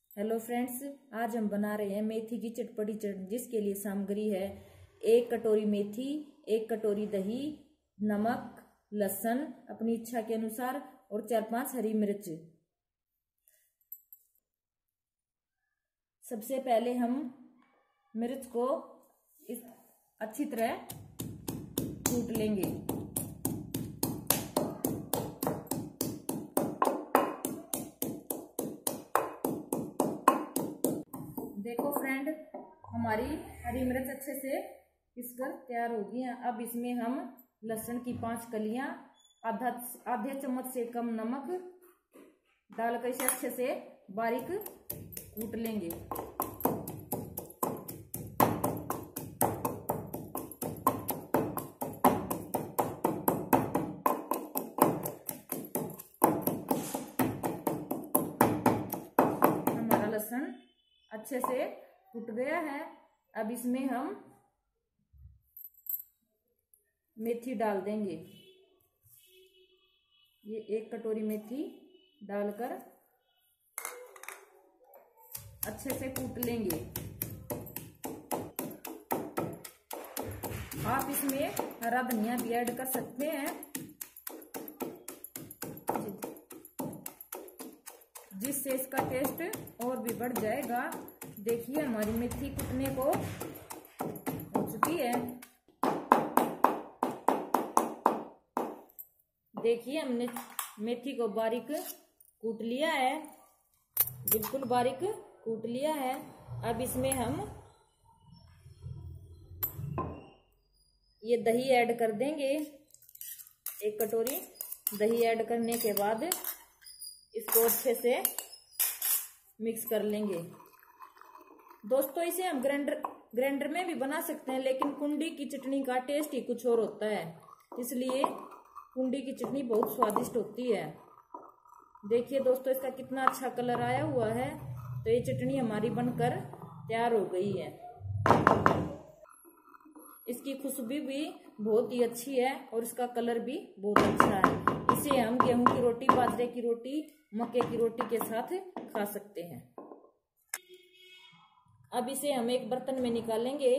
Hello friends, आज हम बना रहे हैं मेथी की चटपटी चटनी। जिसके लिए सामग्री है 1 कटोरी मेथी, 1 कटोरी दही, नमक, लहसुन अपनी इच्छा के अनुसार और 4-5 हरी मिर्च। सबसे पहले हम मिर्च को इस अच्छी तरह कूट लेंगे। देखो फ्रेंड, हमारी हरी मिर्च अच्छे से पीसकर तैयार होगी। अब इसमें हम लहसुन की 5 कलियां, आधे चम्मच से कम नमक डालकर इसे अच्छे से बारीक कूट लेंगे। हमारा लहसुन अच्छे से कूट गया है। अब इसमें हम मेथी डाल देंगे। ये 1 कटोरी मेथी डालकर अच्छे से कूट लेंगे। आप इसमें हरा धनिया भी ऐड कर सकते हैं, जिससे इसका टेस्ट और भी बढ़ जाएगा। देखिए हमारी मेथी कुटने को हो चुकी है। देखिए हमने मेथी को बारीक कूट लिया है, बिल्कुल बारीक कूट लिया है। अब इसमें हम ये दही ऐड कर देंगे। 1 कटोरी दही ऐड करने के बाद इसको अच्छे से मिक्स कर लेंगे। दोस्तों, इसे हम ग्राइंडर में भी बना सकते हैं, लेकिन कुंडी की चटनी का टेस्ट ही कुछ और होता है। इसलिए कुंडी की चटनी बहुत स्वादिष्ट होती है। देखिए दोस्तों, इसका कितना अच्छा कलर आया हुआ है। तो ये चटनी हमारी बनकर तैयार हो गई है। इसकी खुशबू भी बहुत ही अच्छी है और इसका कलर भी बहुत अच्छा है। इसे हम गेहूं की रोटी, बाजरे की रोटी, मक्के की रोटी के साथ खा सकते हैं। अब इसे हम एक बर्तन में निकालेंगे।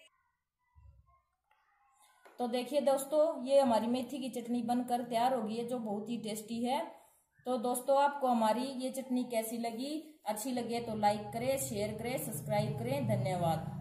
तो देखिए दोस्तों, ये हमारी मेथी की चटनी बनकर तैयार हो गई है, जो बहुत ही टेस्टी है। तो दोस्तों, आपको हमारी ये चटनी कैसी लगी? अच्छी लगे तो लाइक करें, शेयर करें, सब्सक्राइब करें। धन्यवाद।